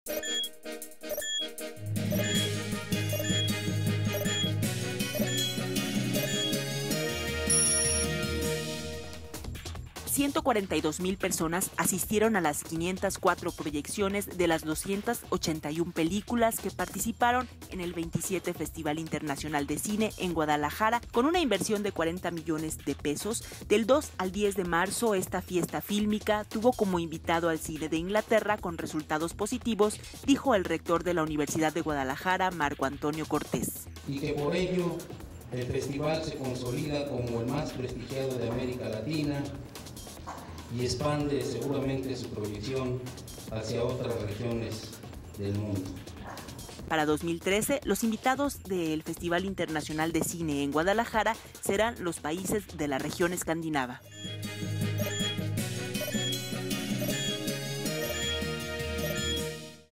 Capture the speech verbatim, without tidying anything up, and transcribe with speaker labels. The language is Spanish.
Speaker 1: ciento cuarenta y dos mil personas asistieron a las quinientas cuatro proyecciones de las doscientas ochenta y una películas que participaron en el veintisiete Festival Internacional de Cine en Guadalajara, con una inversión de cuarenta millones de pesos. Del dos al diez de marzo, esta fiesta fílmica tuvo como invitado al cine de Inglaterra con resultados positivos, dijo el rector de la Universidad de Guadalajara, Marco Antonio Cortés.
Speaker 2: Y que por ello el festival se consolida como el más prestigiado de América Latina y expande seguramente su proyección hacia otras regiones del mundo.
Speaker 1: Para dos mil trece, los invitados del Festival Internacional de Cine en Guadalajara serán los países de la región escandinava.